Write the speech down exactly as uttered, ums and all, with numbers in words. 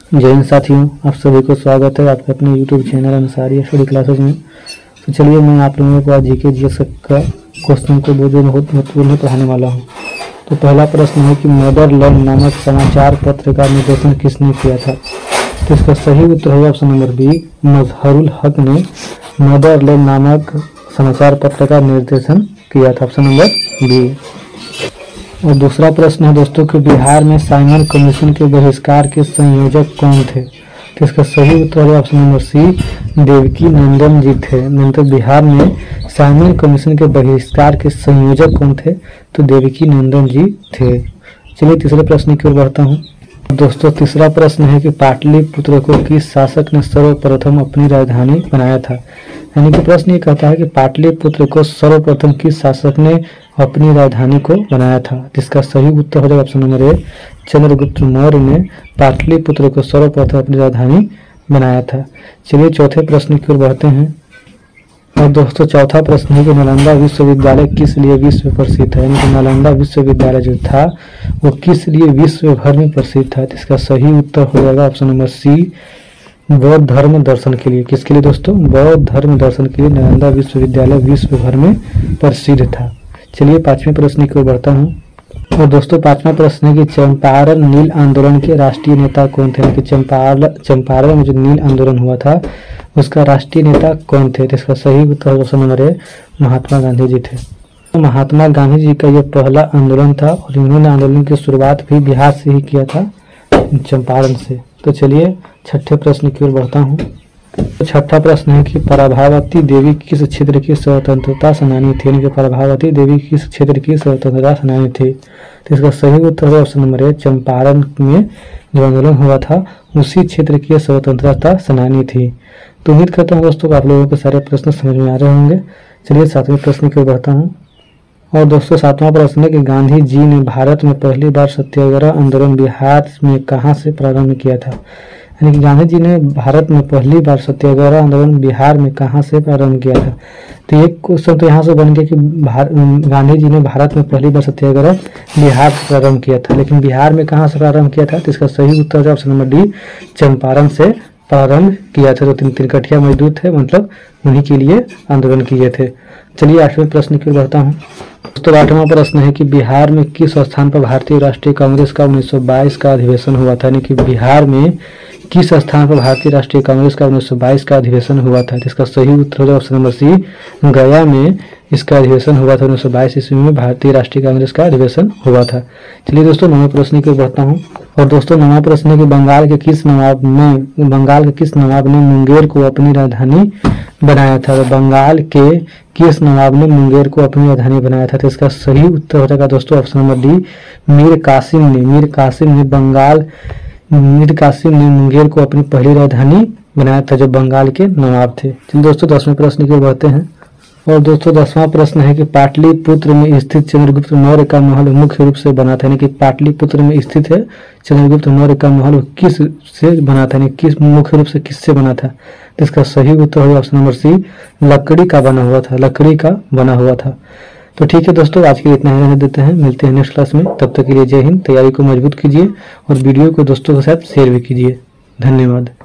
जय हिंद साथियों, आप सभी को स्वागत है आपके अपने YouTube channel Ansari study classes में। तो चलिए मैं आप लोगों को आज जीके जीएस का क्वेश्चन को बहुत बहुत महत्वपूर्ण पढ़ाने वाला हूं। तो पहला प्रश्न है कि मदरलैंड नामक समाचार पत्र का निर्देशन किसने किया था? तो इसका सही उत्तर है ऑप्शन नंबर बी, मजहरुल हक ने मदरलैंड नामक समाचार पत्र का निर्देशन किया था, ऑप्शन नंबर बी। और दूसरा प्रश्न है दोस्तों कि बिहार में साइमन कमीशन के बहिष्कार के संयोजक कौन थे? तो इसका सही उत्तर है option number C, Devaki Nandan ji थे। मतलब बिहार में साइमन कमीशन के बहिष्कार के संयोजक कौन थे? तो देवकी नंदन जी थे। चलिए तीसरे प्रश्न की ओर बढ़ता हूँ। दोस्तों तीसरा प्रश्न है कि पाटलिपुत्र को किस शासक ने सर्वप्रथम अपनी राजधानी बनाया था? यानी कि प्रश्न ये कहता है कि पाटलिपुत्र को सर्वप्रथम किस शासक ने अपनी राजधानी को बनाया था? जिसका सही उत्तर हो जाएगा option number A, Chandragupta Maurya ने पाटलिपुत्र को सर्वप्रथम अपनी राजधानी बनाया था। चलिए चौथे प्रश्न की ओर बढ़ते हैं। और दोस्तों चौथा प्रश्न है कि नालंदा विश्वविद्यालय किस लिए विश्व प्रसिद्ध है? यानी कि नालंदा विश्वविद्यालय जो था वो किस लिए विश्व भर में प्रसिद्ध था? इसका सही उत्तर हो जाएगा ऑप्शन नंबर सी, बौद्ध धर्म दर्शन के लिए। किसके लिए दोस्तों? बौद्ध धर्म दर्शन के लिए नालंदा विश्वविद्यालय विश्व भर में प्रसिद्ध था। चलिए पांचवें प्रश्न की ओर बढ़ता हूँ। और दोस्तों पांचवा प्रश्न है कि चंपारण नील आंदोलन के राष्ट्रीय नेता कौन थे? कि चंपारण चंपारण में जो नील आंदोलन हुआ था उसका राष्ट्रीय नेता कौन थे? तो इसका सही उत्तर option number A, Mahatma Gandhi ji थे। तो महात्मा गांधी जी का यह पहला आंदोलन था और इन्होंने आंदोलन की शुरुआत भी बिहार से ही किया था, चंपारण से। तो चलिए छठे प्रश्न की ओर बढ़ता हूँ। तो छठा प्रश्न है कि प्रभावती देवी किस क्षेत्र की स्वतंत्रता सेनानी थी? यानी कि प्रभावती देवी किस क्षेत्र की स्वतंत्रता सेनानी थी? तो इसका सही उत्तर है ऑप्शन नंबर ए, चंपारण में जो आंदोलन हुआ था उसी क्षेत्र की स्वतंत्रता सेनानी थी। तो उम्मीद करता हूँ दोस्तों आप लोगों के सारे प्रश्न समझ में आ रहे होंगे। चलिए सातवें प्रश्न की ओर बढ़ता हूँ। और दोस्तों सातवां प्रश्न है कि गांधी जी ने भारत में पहली बार सत्याग्रह आंदोलन बिहार में कहाँ से प्रारंभ किया था? यानी कि गांधी जी ने भारत में पहली बार सत्याग्रह आंदोलन बिहार में कहाँ से प्रारंभ किया था? तो एक क्वेश्चन तो यहाँ से बन गया कि गांधी जी ने भारत में पहली बार सत्याग्रह बिहार से प्रारंभ किया था, लेकिन बिहार में कहाँ से प्रारंभ किया था? तो इसका सही उत्तर है ऑप्शन नंबर डी, चंपारण से प्रारंभ किया था। तो तीन तिनकठिया मजदूर थे, मतलब उन्हीं के लिए आंदोलन किए थे। चलिए आठवें प्रश्न की ओर बढ़ता हूँ। तो आठवां प्रश्न है कि बिहार में किस स्थान पर भारतीय राष्ट्रीय कांग्रेस का उन्नीस सौ बाईस का अधिवेशन हुआ था? यानी कि बिहार में किस स्थान पर भारतीय राष्ट्रीय कांग्रेस का उन्नीस सौ बाईस का अधिवेशन हुआ था? जिसका सही उत्तर होगा ऑप्शन नंबर सी, गया में इसका अधिवेशन हुआ था। उन्नीस सौ बाईस ईस्वी में भारतीय राष्ट्रीय कांग्रेस का अधिवेशन हुआ था। चलिए दोस्तों नौवें प्रश्न की ओर बढ़ता हूँ। और दोस्तों नौवां प्रश्न है कि बंगाल के किस नवाब ने बंगाल के किस नवाब ने मुंगेर को अपनी राजधानी बनाया था? बंगाल के किस नवाब ने मुंगेर को अपनी राजधानी बनाया था? तो इसका सही उत्तर हो जाएगा दोस्तों option number D, Mir Qasim ने मीर कासिम ने बंगाल मीर कासिम ने मुंगेर को अपनी पहली राजधानी बनाया था, जो बंगाल के नवाब थे। चलिए दोस्तों दसवें प्रश्न की ओर बढ़ते हैं। और दोस्तों दसवां प्रश्न है कि पाटलिपुत्र में स्थित चंद्रगुप्त मौर्य का महल मुख्य रूप से बना था? यानी कि पाटलिपुत्र में स्थित है चंद्रगुप्त मौर्य का महल किस से बना था? यानी किस मुख्य रूप से किससे बना था? तो इसका सही उत्तर होगा ऑप्शन नंबर सी, लकड़ी का बना हुआ था लकड़ी का बना हुआ था। तो ठीक है दोस्तों, आज के लिए इतना ही रहने देते हैं। मिलते हैं नेक्स्ट क्लास में। तब तक के लिए जय हिंद। तैयारी को मजबूत कीजिए और वीडियो को दोस्तों के साथ शेयर भी कीजिए। धन्यवाद।